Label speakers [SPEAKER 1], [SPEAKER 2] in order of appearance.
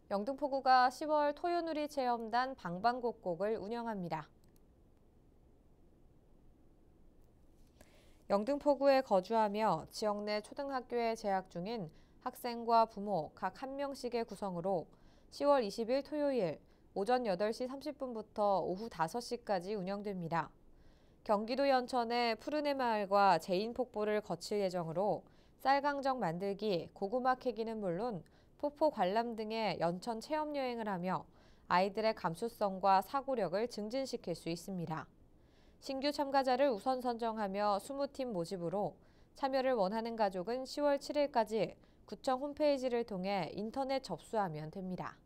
[SPEAKER 1] 영등포구가 10월 토요누리 체험단 방방곡곡을 운영합니다. 영등포구에 거주하며 지역 내 초등학교에 재학 중인 학생과 부모 각 1명씩의 구성으로 10월 20일 토요일 오전 8시 30분부터 오후 5시까지 운영됩니다. 경기도 연천의 푸르네 마을과 제인폭포를 거칠 예정으로 쌀강정 만들기, 고구마 캐기는 물론 폭포 관람 등의 연천 체험 여행을 하며 아이들의 감수성과 사고력을 증진시킬 수 있습니다. 신규 참가자를 우선 선정하며 20팀 모집으로 참여를 원하는 가족은 10월 7일까지 구청 홈페이지를 통해 인터넷 접수하면 됩니다.